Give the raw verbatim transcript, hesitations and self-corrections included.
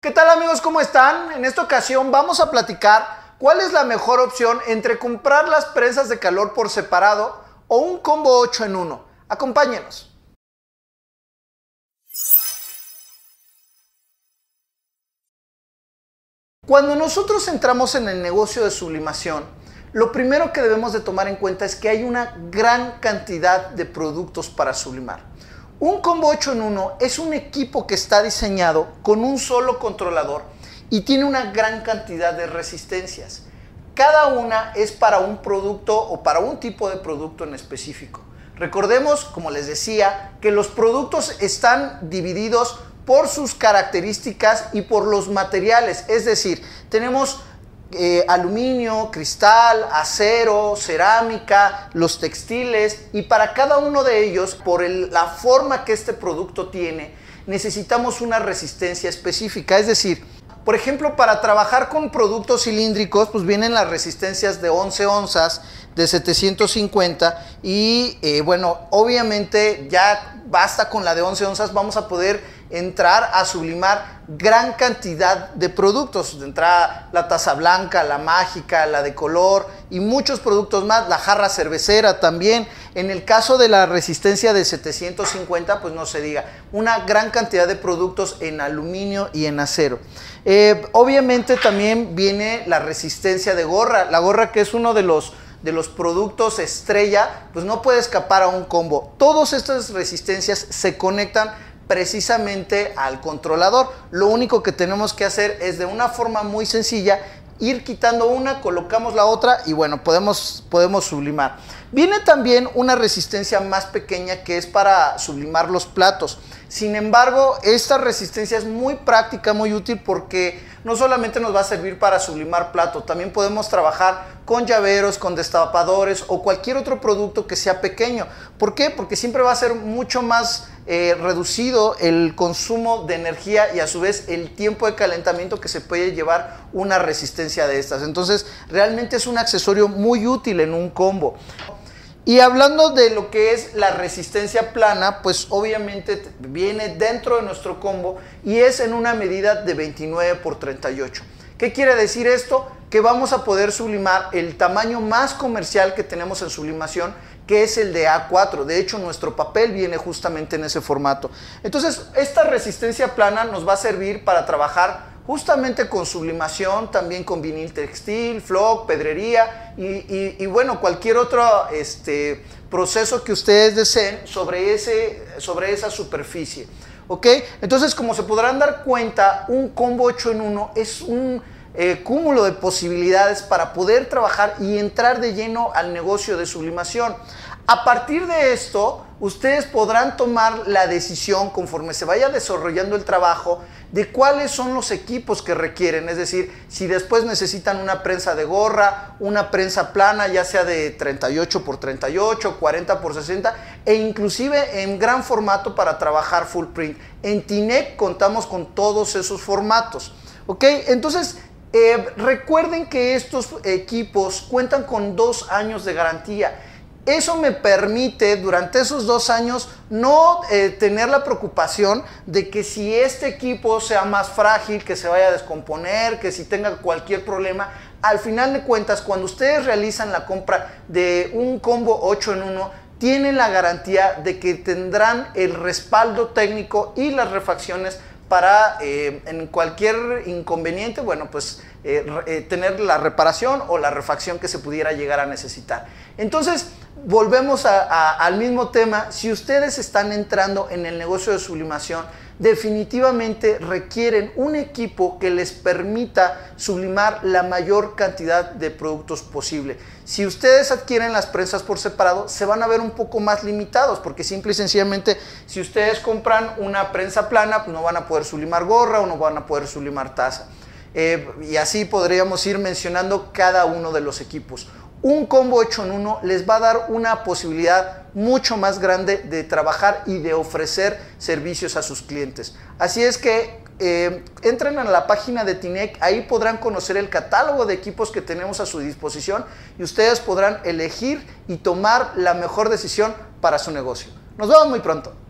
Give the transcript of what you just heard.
¿Qué tal amigos? ¿Cómo están? En esta ocasión vamos a platicar cuál es la mejor opción entre comprar las prensas de calor por separado o un combo ocho en uno. Acompáñenos. Cuando nosotros entramos en el negocio de sublimación, lo primero que debemos de tomar en cuenta es que hay una gran cantidad de productos para sublimar. Un combo ocho en uno es un equipo que está diseñado con un solo controlador y tiene una gran cantidad de resistencias. Cada una es para un producto o para un tipo de producto en específico. Recordemos, como les decía, que los productos están divididos por sus características y por los materiales. Es decir, tenemos Eh, aluminio, cristal, acero, cerámica, los textiles, y para cada uno de ellos, por el, la forma que este producto tiene, necesitamos una resistencia específica. Es decir, por ejemplo, para trabajar con productos cilíndricos, pues vienen las resistencias de once onzas, de setecientos cincuenta, y eh, bueno, obviamente ya basta con la de once onzas, vamos a poder entrar a sublimar gran cantidad de productos. De entrada la taza blanca, la mágica, la de color y muchos productos más, la jarra cervecera también. En el caso de la resistencia de setecientos cincuenta, pues no se diga, una gran cantidad de productos en aluminio y en acero. Eh, obviamente también viene la resistencia de gorra, la gorra que es uno de los de los productos estrella, pues no puede escapar a un combo. Todas estas resistencias se conectan precisamente al controlador. Lo único que tenemos que hacer es, de una forma muy sencilla, ir quitando una, colocamos la otra y bueno, podemos, podemos sublimar. Viene también una resistencia más pequeña que es para sublimar los platos. Sin embargo, esta resistencia es muy práctica, muy útil, porque no solamente nos va a servir para sublimar plato, también podemos trabajar con llaveros, con destapadores o cualquier otro producto que sea pequeño. ¿Por qué? Porque siempre va a ser mucho más eh, reducido el consumo de energía y a su vez el tiempo de calentamiento que se puede llevar una resistencia de estas. Entonces, realmente es un accesorio muy útil en un combo. Y hablando de lo que es la resistencia plana, pues obviamente viene dentro de nuestro combo y es en una medida de veintinueve por treinta y ocho. ¿Qué quiere decir esto? Que vamos a poder sublimar el tamaño más comercial que tenemos en sublimación, que es el de A cuatro. De hecho, nuestro papel viene justamente en ese formato. Entonces, esta resistencia plana nos va a servir para trabajar justamente con sublimación, también con vinil textil, floc, pedrería y, y, y bueno, cualquier otro este, proceso que ustedes deseen sobre, ese, sobre esa superficie. ¿Ok? Entonces, como se podrán dar cuenta, un combo ocho en uno es un eh, cúmulo de posibilidades para poder trabajar y entrar de lleno al negocio de sublimación. A partir de esto, ustedes podrán tomar la decisión, conforme se vaya desarrollando el trabajo, de cuáles son los equipos que requieren. Es decir, si después necesitan una prensa de gorra, una prensa plana, ya sea de treinta y ocho por treinta y ocho, cuarenta por sesenta, e inclusive en gran formato para trabajar full print. En Tinec contamos con todos esos formatos. ¿Ok? Entonces, eh, recuerden que estos equipos cuentan con dos años de garantía. Eso me permite durante esos dos años no eh, tener la preocupación de que si este equipo sea más frágil, que se vaya a descomponer, que si tenga cualquier problema. Al final de cuentas, cuando ustedes realizan la compra de un combo ocho en uno, tienen la garantía de que tendrán el respaldo técnico y las refacciones para eh, en cualquier inconveniente, bueno, pues eh, eh, tener la reparación o la refacción que se pudiera llegar a necesitar. Entonces, volvemos a, a, al mismo tema. Si ustedes están entrando en el negocio de sublimación, definitivamente requieren un equipo que les permita sublimar la mayor cantidad de productos posible. Si ustedes adquieren las prensas por separado, se van a ver un poco más limitados, porque simple y sencillamente, si ustedes compran una prensa plana, pues no van a poder sublimar gorra o no van a poder sublimar taza. Eh, y así podríamos ir mencionando cada uno de los equipos. Un combo ocho en uno les va a dar una posibilidad mucho más grande de trabajar y de ofrecer servicios a sus clientes. Así es que eh, entren a la página de Tinec, ahí podrán conocer el catálogo de equipos que tenemos a su disposición y ustedes podrán elegir y tomar la mejor decisión para su negocio. Nos vemos muy pronto.